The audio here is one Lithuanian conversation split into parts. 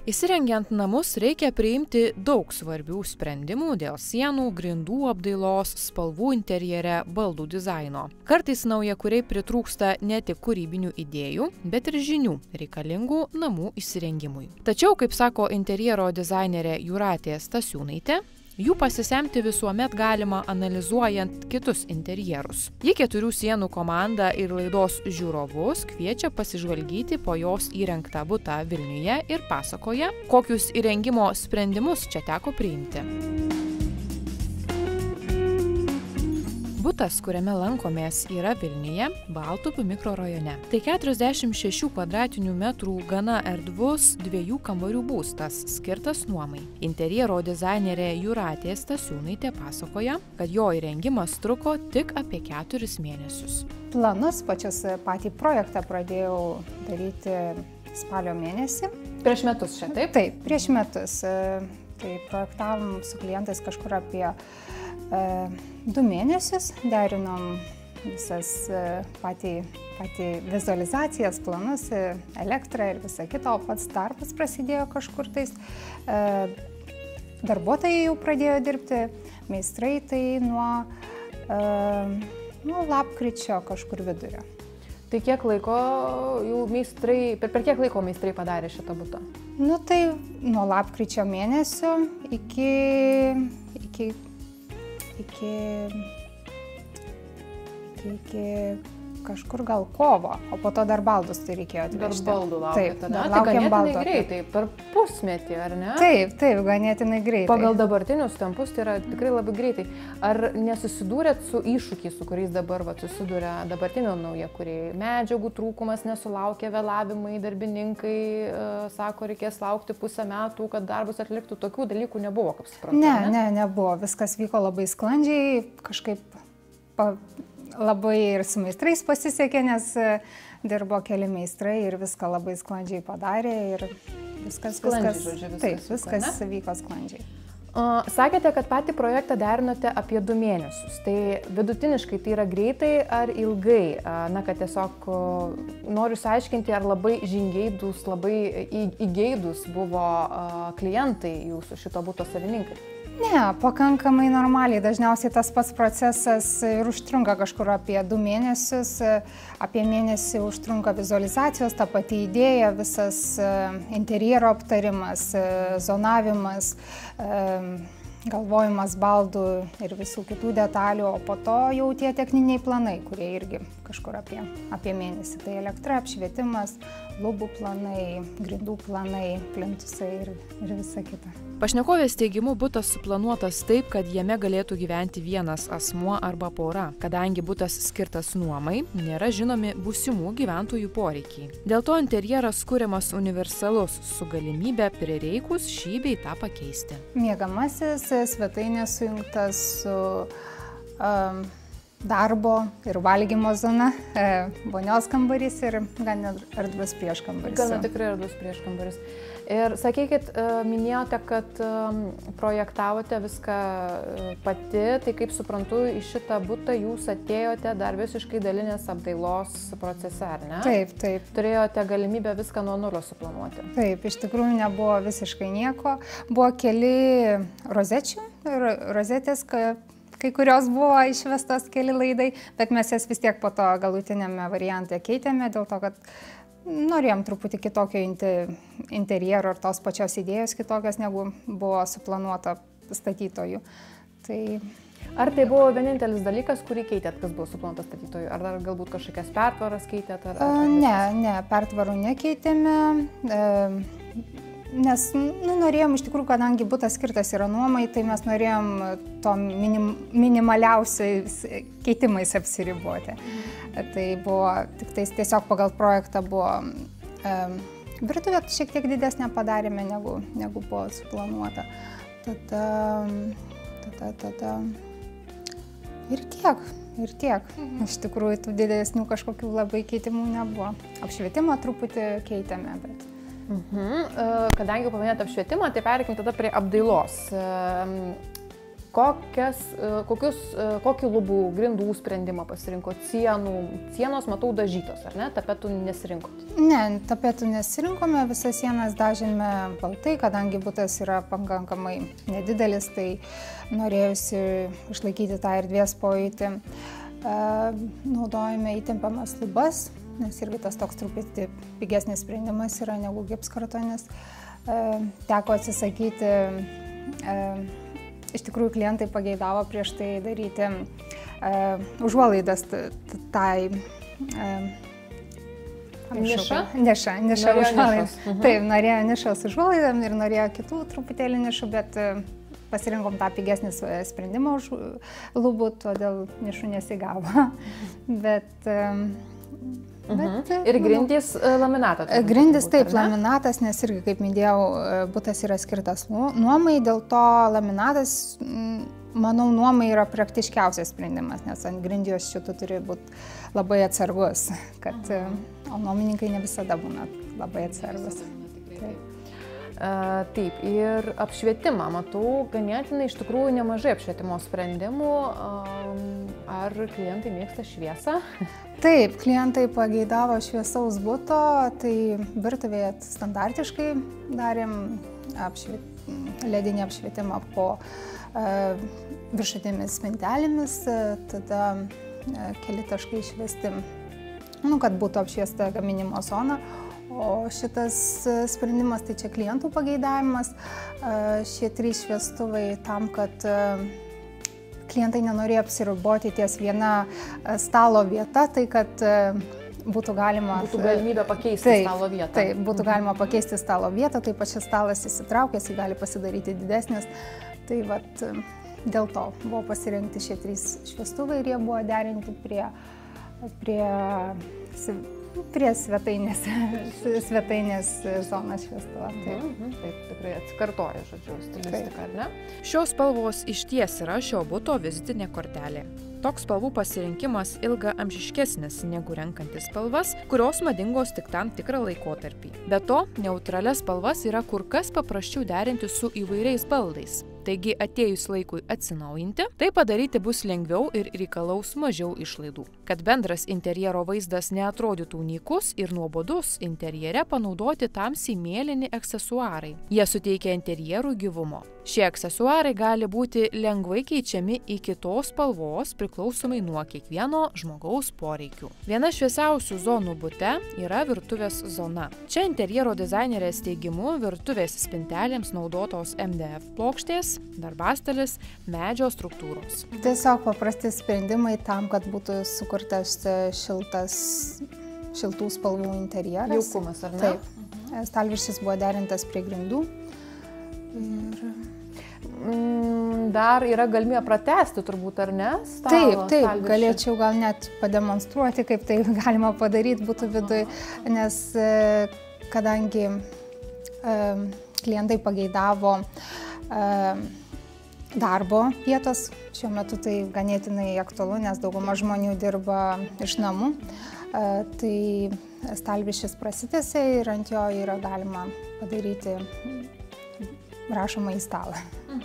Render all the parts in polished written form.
Įsirengiant namus reikia priimti daug svarbių sprendimų dėl sienų, grindų apdailos, spalvų interjere, baldų dizaino. Kartais naujakuriai pritrūksta ne tik kūrybinių idėjų, bet ir žinių reikalingų namų įsirengimui. Tačiau, kaip sako interjero dizainerė Jūratė Stasiūnaitė, jų pasisemti visuomet galima analizuojant kitus interjerus. Ji 4 sienų komandą ir laidos žiūrovus kviečia pasižvalgyti po jos įrengtą butą Vilniuje ir pasakoja, kokius įrengimo sprendimus čia teko priimti. Butas, kuriame lankomės, yra Vilniuje, Baltupių mikrorajone. Tai 46 kvadratinių metrų gana erdvus 2 kambarių būstas, skirtas nuomai. Interjero dizainerė Jūratė Stasiūnaitė pasakoja, kad jo įrengimas truko tik apie 4 mėnesius. Planus, patį projektą pradėjau daryti spalio mėnesį. Prieš metus čia, taip? Taip, prieš metus. Tai projektavom su klientais kažkur apie 2 mėnesius, derinom visas patį vizualizacijas, planus, elektrą ir visą kitą, o pats darbas prasidėjo kažkur tais. Darbuotojai jau pradėjo dirbti, meistrai tai nuo lapkričio kažkur vidurio. Tai kiek laiko jau meistrai, per kiek laiko meistrai padarė šitą butą? Nu tai nuo lapkričio mėnesio iki kažkur gal kovo, o po to dar baldus tai reikėjo atvežti. Dar baldų laukėte, ne? Tai ganėtinai greitai, per pusmetį, ar ne? Taip, ganėtinai greitai. Pagal dabartinius tempus tai yra tikrai labai greitai. Ar nesusidūrėt su iššūkiais, su kuriais dabar susiduria dabartinio naujakuriai? Medžiagų trūkumas, nesulaukia vėlavimai, darbininkai, sako, reikės laukti pusę metų, kad darbus atliktų. Tokių dalykų nebuvo, kaip suprantu? Nebuvo. Viskas vyko labai sklandžiai, kažkaip labai ir su meistrais pasisekė, nes dirbo keli meistrai ir viską labai sklandžiai padarė ir viskas vyko sklandžiai. Sakėte, kad patį projektą derinote apie 2 mėnesius. Tai vidutiniškai tai yra greitai ar ilgai? Na, kad tiesiog noriu išsiaiškinti, ar labai žingeidūs, labai įgeidūs buvo klientai jūsų šito buto savininkai. Ne, pakankamai normaliai. Dažniausiai tas pats procesas ir užtrunka kažkur apie 2 mėnesius. Apie mėnesį užtrunka vizualizacijos, ta pati idėja, visas interjero aptarimas, zonavimas, galvojimas baldų ir visų kitų detalių, o po to jau tie techniniai planai, kurie irgi kažkur apie mėnesį. Tai elektra, apšvietimas, lubų planai, grindų planai, plintusai ir visa kita. Pašnekovės teigimu, butas suplanuotas taip, kad jame galėtų gyventi vienas asmuo arba pora. Kadangi butas skirtas nuomai, nėra žinomi būsimų gyventojų poreikiai. Dėl to interjeras kuriamas universalus, su galimybė prireikus šį bei tą pakeisti. Miegamasis svetainė sujungtas su darbo ir valgymo zona, vonios kambarys ir gan erdvus prieškambarys. Gana tikrai erdvus prieškambarys. Ir sakykit, minėjote, kad projektavote viską pati, tai kaip suprantu, į šitą butą jūs atėjote dar visiškai dalinės apdailos procese, ar ne? Taip. Turėjote galimybę viską nuo nulio suplanuoti. Taip, iš tikrųjų nebuvo visiškai nieko. Buvo keli rozečių ir rozetės, kai kurios buvo išvestos keli laidai, bet mes jas vis tiek po to galutinėme variante keitėme, dėl to, kad norėjom truputį kitokio interjero ir tos pačios idėjos kitokios, negu buvo suplanuota statytojų. Ar tai buvo vienintelis dalykas, kurį keitėt, kas buvo suplanuota statytojų? Ar dar galbūt kažkokias pertvaras keitėt? Ne, pertvarų nekeitėme. Nes norėjom iš tikrųjų, kadangi butas skirtas yra nuomai, tai mes norėjom to minimaliausiais keitimais apsiriboti. Tai buvo, tik tais tiesiog pagal projektą buvo virtuvę šiek tiek didesnę padarėme, negu buvo suplanuota. Tada ir tiek. Iš tikrųjų, tų didesnių kažkokių labai keitimų nebuvo. Apšvietimą truputį keitėme, bet... Kadangi paminėjote apšvietimą, tai pereikim tada prie apdailos. kokį lubų, grindų sprendimą pasirinkot, sienos, matau, dažytos, ar ne, tapetų nesirinkot? Ne, tapetų nesirinkome, visas sienas dažėme baltai, kadangi butas yra pakankamai nedidelis, tai norėjusi išlaikyti tą erdvės pojūtį. Naudojame įtempiamas lubas, nes irgi tas toks truputį pigesnis sprendimas yra negu gipskartonis. Teko atsisakyti, iš tikrųjų klientai pageidavo prieš tai daryti užuolaidas tai niša užuolaidas. Taip, norėjo nišos užuolaidam ir norėjo kitų truputėlį nišų, bet pasirinkom tą pigesnį sprendimą už lubų, todėl nišų nesigavo. Bet ir grindys laminatas? Grindys taip, laminatas, nes irgi, kaip minėjau, butas yra skirtas nuomai, dėl to laminatas, manau, nuomai yra praktiškiausias sprendimas, nes ant grindijos šitų turi būti labai atsargus, o nuomininkai ne visada būna labai atsargus. Taip, ir apšvietimą, matau, ganėtinai iš tikrųjų nemažai apšvietimo sprendimų. Ar klientai mėgsta šviesą? Taip, klientai pageidavo šviesaus buto, tai virtuvėje standartiškai darėm ledinį apšvietimą po viršutinėmis spintelėmis, tada keli taškai išvesti, kad būtų apšviesta gaminimo zona. O šitas sprendimas, tai čia klientų pageidavimas, šie 3 šviestuvai tam, kad klientai nenorėjo apsiriboti ties viena stalo vieta, tai kad būtų galima... Būtų galimybė pakeisti stalo vietą. Taip, būtų galima pakeisti stalo vietą, taip pat šis stalas įsitraukęs, jį gali pasidaryti didesnis. Tai vat dėl to buvo pasirinkti šie 3 šviestuvai ir jie buvo derinti prie svetainės zonos šviestuvo. Taip, tikrai atsikartoja, žodžiu, stilistika, ar ne? Šios spalvos išties yra šio buto vizitinė kortelė. Toks spalvų pasirinkimas ilgaamžiškesnis negu renkantis spalvas, kurios madingos tik tam tikrą laikotarpį. Be to, neutralias spalvas yra kur kas paprasčiau derinti su įvairiais baldais. Taigi, atėjus laikui atsinaujinti, tai padaryti bus lengviau ir reikalaus mažiau išlaidų. Kad bendras interjero vaizdas neatrodytų nykus ir nuobodus, interjere panaudoti tamsiai mėlyni aksesuarai. Jie suteikia interjerui gyvumo. Šie aksesuarai gali būti lengvai keičiami į kitos spalvos priklausomai nuo kiekvieno žmogaus poreikių. Viena šviesiausių zonų bute yra virtuvės zona. Čia interjero dizainerės teigimu virtuvės spintelėms naudotos MDF plokštės, darbastalis, medžio struktūros. Tiesiog paprasti sprendimai tam, kad būtų sukurtas šiltų spalvų interjeras. Jaukumas, ar ne? Taip. Stalviršis buvo derintas prie grindų. Dar yra galimybė pratęsti turbūt, ar ne? Taip, galėčiau gal net pademonstruoti, kaip tai galima padaryti būtų viduj, nes kadangi klientai pageidavo darbo vietos, šiuo metu tai ganėtinai aktualu, nes dauguma žmonių dirba iš namų, tai stalviršis prasitęsia ir ant jo yra galima padaryti rašomą į stalą.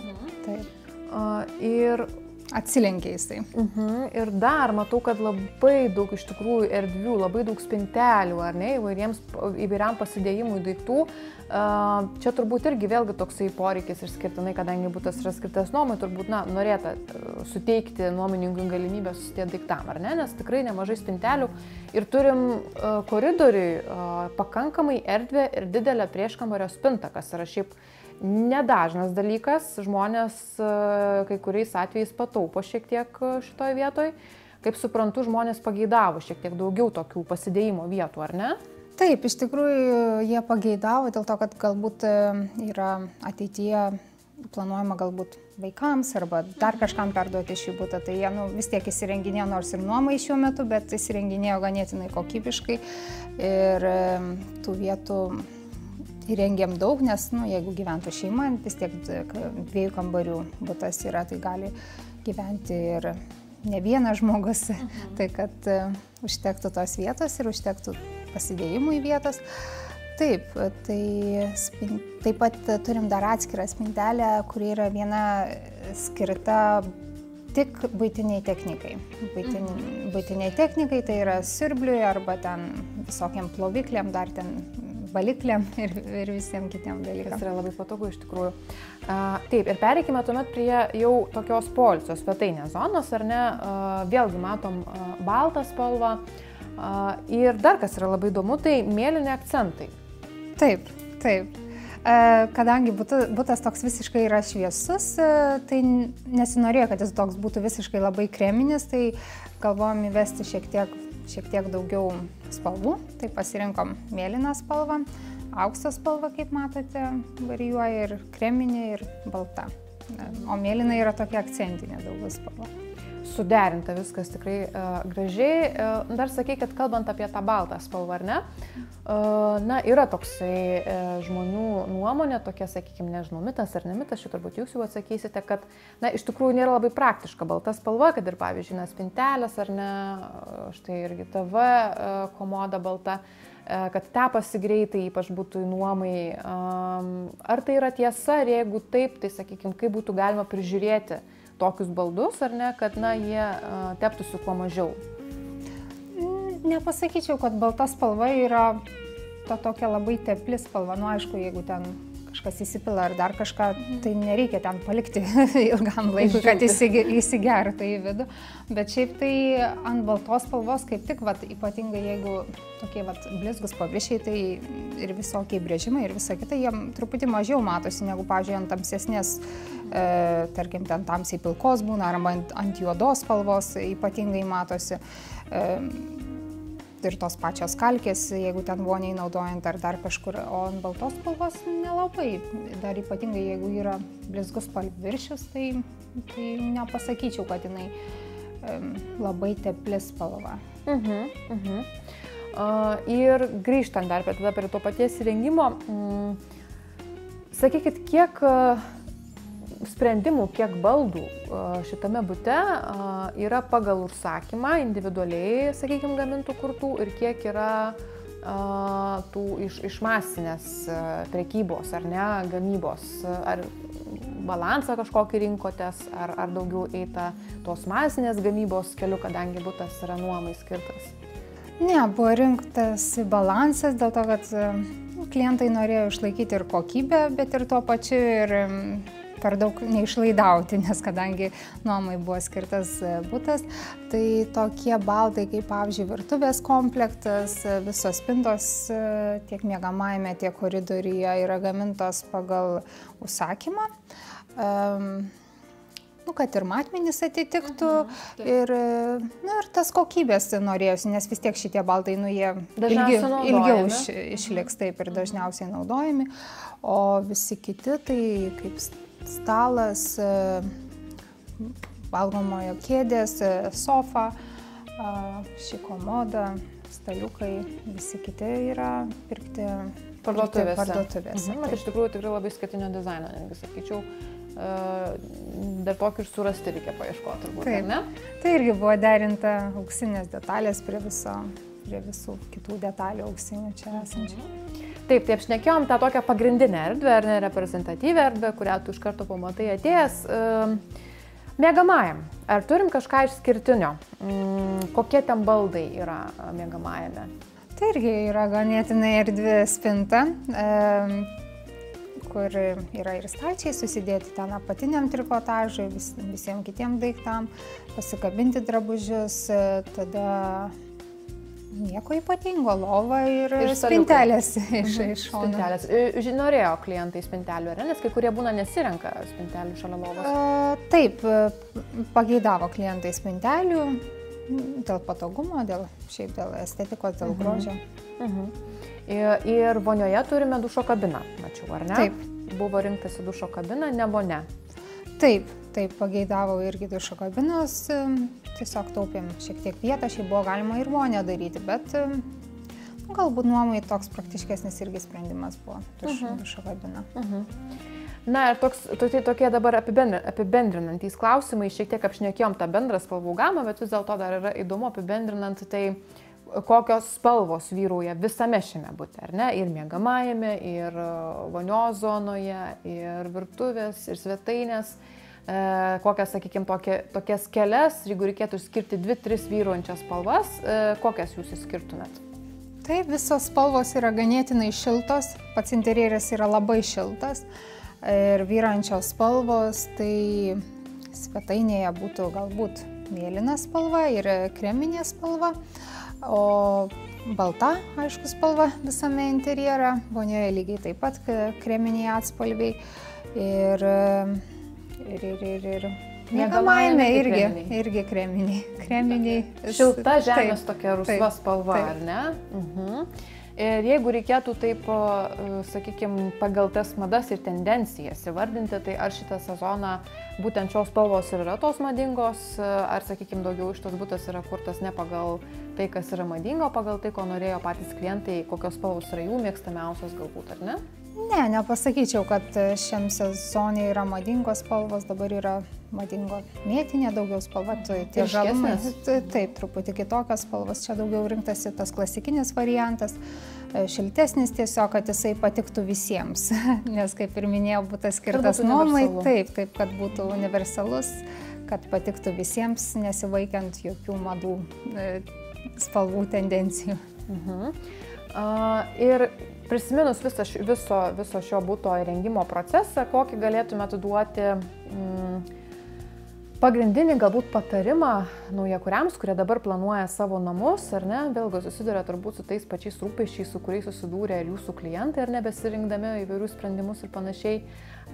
Ir atsilenkia jisai. Ir dar matau, kad labai daug iš tikrųjų erdvių, labai daug spintelių, ar ne, įvairiam pasidėjimui daiktų. Čia turbūt irgi vėlgi toksai poreikis išskirtinai, kadangi butas yra skirtas nuomai, turbūt norėta suteikti nuomininkui galimybę susidėti daiktam, ar ne, nes tikrai nemažai spintelių ir turim koridoriui pakankamai erdvę ir didelę prieškambario spintą, kas yra šiaip nedažnas dalykas, žmonės kai kuriais atvejais pataupo šiek tiek šitoje vietoje. Kaip suprantu, žmonės pageidavo šiek tiek daugiau tokių pasidėjimo vietų, ar ne? Taip, iš tikrųjų jie pageidavo dėl to, kad galbūt yra ateityje planuojama galbūt vaikams arba dar kažkam perduoti šį butą. Tai jie vis tiek įsirenginėjo, nors ir nuomai šiuo metu, bet įsirenginėjo ganėtinai kokybiškai ir tų vietų įrengėm daug, nes jeigu gyventų šeima, vis tiek 2 kambarių butas yra, tai gali gyventi ir ne vienas žmogus, tai kad užtektų tos vietos ir užtektų pasidėjimui vietos. Taip, tai taip pat turim dar atskirą spintelę, kuri yra viena skirta tik buitiniai technikai. Buitiniai technikai tai yra siurbliui arba ten visokiam plovikliam, dar ten balikliam ir visiems kitiem dalykam. Tas yra labai patogu iš tikrųjų. Taip, ir pereikime tuomet prie jau tokios poilsio svetainės zonos, ar ne? Vėlgi matom baltą spalvą. Ir dar kas yra labai įdomu, tai mėlyni akcentai. Taip. Kadangi butas toks visiškai yra šviesus, tai nesinorėjo, kad jis toks būtų visiškai labai kreminis, tai galvojom įvesti šiek tiek daugiau spalvų. Tai pasirinkom mėlyną spalvą, aukso spalvą, kaip matote, varijuoja ir kreminė, ir balta. O mėlyna yra tokia akcentinė daugiau spalva. Suderinta viskas tikrai gražiai. Dar sakai, kad kalbant apie tą baltą spalvą, ar ne? Na, yra toksai žmonių nuomonė, tokia, sakykime, nežinau, mitas ar ne mitas, šį turbūt jūs jau atsakysite, kad, na, iš tikrųjų nėra labai praktiška balta spalva, kad ir, pavyzdžiui, spintelės ar ne, štai irgi TV komoda balta, kad tepasi greitai, ypač būtų nuomai. Ar tai yra tiesa, ir jeigu taip, tai, sakykime, kaip būtų galima prižiūrėti tokius baldus, ar ne, kad, na, jie teptųsi kuo mažiau? Nepasakyčiau, kad balta spalva yra tokia labai tepli spalva. Nu, aišku, jeigu ten kažkas įsipila ar dar kažką, tai nereikia ten palikti ilgam laikui, kad įsigertų į vidų. Bet šiaip tai ant baltos spalvos kaip tik, ypatingai jeigu tokie blizgus paviršiai, tai ir visokie brėžimai ir visa kita, jiem truputį mažiau matosi, negu, pavyzdžiui, ant tamsesnės, tarkim, ten tamsiai pilkos būna, arba ant juodos spalvos ypatingai matosi. Ir tos pačios kalkės, jeigu ten voniai naudojant ar dar kažkur, o ant baltos spalvos nelabai. Dar ypatingai, jeigu yra blizgus paviršius, tai nepasakyčiau, kad jinai labai tepli spalva. Ir grįžtant dar prie to paties įrengimo, sakykit, kiek sprendimų, kiek baldų šitame bute yra pagal užsakymą, individualiai, sakykime, gamintų kurtų, ir kiek yra tų iš masinės prekybos, ar ne, gamybos, ar balansą kažkokį rinkotės, ar daugiau eita tos masinės gamybos keliu, kadangi butas yra nuomai skirtas? Ne, buvo rinktas balansas dėl to, kad klientai norėjo išlaikyti ir kokybę, bet ir tuo pačiu ir per daug neišlaidauti, nes kadangi nuomai buvo skirtas butas, tai tokie baldai, kaip, pavyzdžiui, virtuvės komplektas, visos spintos tiek miegamajame, tiek koridoriuje yra gamintos pagal užsakymą. Kad ir matmenys atitiktų ir tas kokybės norėjosi, nes vis tiek šitie baldai, jie ilgiau išliks, taip, ir dažniausiai naudojami, o visi kiti, tai kaip stalas, valgomojo kėdės, sofa, ši komoda, staliukai, visi kiti yra pirkti parduotuvėse. Bet iš tikrųjų tikrai labai skirtinio dizaino, netgi sakyčiau, dar tokį ir surasti reikia paieškoti, turbūt, ar ne? Tai irgi buvo derinta auksinės detalės prie visų kitų detalių auksinių čia esančių. Taip, tai apšnekėjom tą tokią pagrindinę erdvę, ar ne, reprezentatyvę erdvę, kurią tu iš karto pamatai atėjęs. Miegamajam, ar turim kažką išskirtinio? Kokie ten baldai yra miegamajame? Tai irgi yra ganėtinai erdvi spinta, kur yra ir stalčiai susidėti ten apatiniam trikotažui, visiems kitiem daiktam, pasikabinti drabužius, tada nieko ypatingo, lova ir spintelės iš šono. Norėjo klientai spintelių, nes kai kurie būna nesirenka spintelių šalia lovos? Taip, pageidavo klientai spintelių dėl patogumo, dėl estetikos, dėl grožio. Ir vonioje turime dušo kabiną, mačiau, ar ne? Taip. Buvo rinktasi dušo kabina, ne vonia. Taip, pageidavo irgi dušo kabinos, tiesiog taupėm šiek tiek vietą, šiaip buvo galima ir vonę daryti, bet galbūt nuomai toks praktiškesnis irgi sprendimas buvo dušo kabina. Na ir tokie dabar apibendrinantys klausimai, šiek tiek apšnekėjom tą bendrą spalvų gamą, bet vis dėlto dar yra įdomu apibendrinant, tai kokios spalvos vyrauja visame šiame bute, ar ne? Ir miegamajame, ir vonios zonoje, ir virtuvės, ir svetainės. Kokias, sakykime, tokias kelias, jeigu reikėtų skirti 2-3 vyraujančias spalvas, kokias jūs išskirtumėt? Taip, visos spalvos yra ganėtinai šiltos, pats interjeras yra labai šiltas. Ir vyraujančios spalvos, tai svetainėje būtų galbūt mėlyna spalva ir kreminė spalva, o balta, aišku, spalva visame interjere, vonioje lygiai taip pat kreminiai atspalviai ir miegamajame irgi kreminiai. Šilta žemės tokia rusva spalva, ar ne? Ir jeigu reikėtų taip, sakykime, pagal tas madas ir tendencijas įvardinti, tai ar šitą sezoną būtent šios spalvos ir yra tos madingos, ar, sakykime, daugiau šitas butas yra kurtas ne pagal tai, kas yra madinga, o pagal tai, ko norėjo patys klientai, kokios spalvos yra jų mėgstamiausios galbūt, ar ne? Ne, nepasakyčiau, kad šiam sezonė yra madingos spalvos, dabar yra madingo mėtinė daugiau spalva, tie žalumai. Taip, truputį kitokios spalvos, čia daugiau rinktasi tas klasikinis variantas, šiltesnis tiesiog, kad jisai patiktų visiems, nes kaip ir minėjau, butas skirtas nuomai, taip, kad būtų universalus, kad patiktų visiems, nesivaikiant jokių madų spalvų tendencijų. Ir prisiminus viso šio buto įrengimo procesą, kokį galėtumėte duoti pagrindinį galbūt patarimą naujakuriams, kurie dabar planuoja savo namus, ar ne, vėlgi susiduria turbūt su tais pačiais rūpesčiais, su kuriais susidūrė ir jūsų klientai, ar ne, besirinkdami įvairius sprendimus ir panašiai.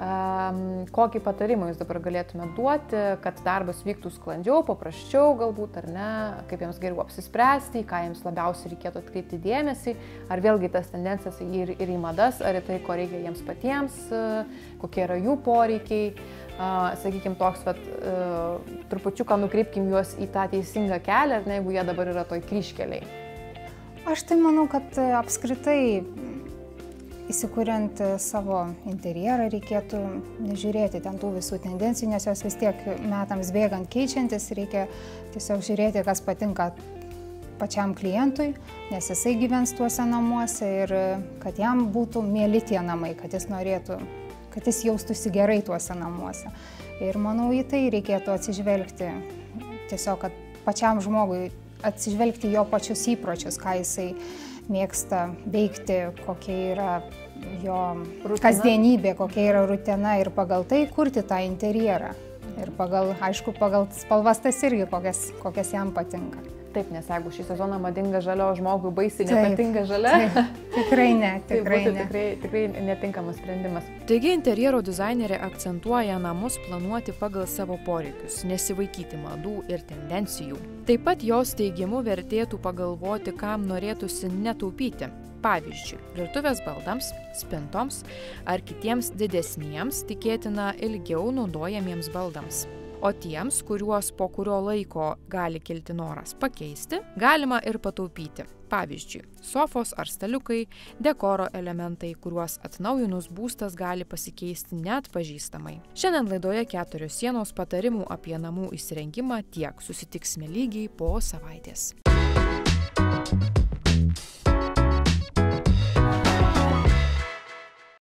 Kokį patarimą jūs dabar galėtumėte duoti, kad darbas vyktų sklandžiau, paprasčiau galbūt, ar ne, kaip jiems geriau apsispręsti, ką jiems labiausiai reikėtų atkreipti dėmesį, ar vėlgi tas tendencijas ir į madas, ar į tai, ko reikia jiems patiems, kokie yra jų poreikiai. Sakykime, toks, trupučiuką nukreipkim juos į tą teisingą kelią, ar ne, jeigu jie dabar yra toj kryžkeliai. Aš tai manau, kad apskritai įsikuriant savo interjerą reikėtų nežiūrėti ten tų visų tendencijų, nes jos vis tiek metams bėgant keičiantis, reikia tiesiog žiūrėti, kas patinka pačiam klientui, nes jisai gyvens tuose namuose ir kad jam būtų mieli tie namai, kad jis norėtų, kad jis jaustųsi gerai tuose namuose. Ir manau, į tai reikėtų atsižvelgti, tiesiog, kad pačiam žmogui atsižvelgti jo pačius įpročius, ką jisai mėgsta veikti, kokia yra jo kasdienybė, kokia yra rutina ir pagal tai kurti tą interjerą. Ir aišku, pagal spalvas tas irgi, kokias jam patinka. Taip, nes jeigu šį sezoną madinga žalia, o žmogui baisiai nepatinka žalia, tikrai ne. Tikrai netinkamas sprendimas. Taigi interjero dizainerė akcentuoja namus planuoti pagal savo poreikius, nesivaikyti madų ir tendencijų. Taip pat jos teigimu vertėtų pagalvoti, kam norėtųsi netaupyti. Pavyzdžiui, virtuvės baldams, spintoms ar kitiems didesniems, tikėtina ilgiau naudojamiems baldams. O tiems, kuriuos po kurio laiko gali kilti noras pakeisti, galima ir pataupyti. Pavyzdžiui, sofos ar staliukai, dekoro elementai, kuriuos atnaujinus būstas gali pasikeisti neatpažįstamai. Šiandien laidoje 4 sienos patarimų apie namų įsirengimą tiek. Susitiksime lygiai po savaitės.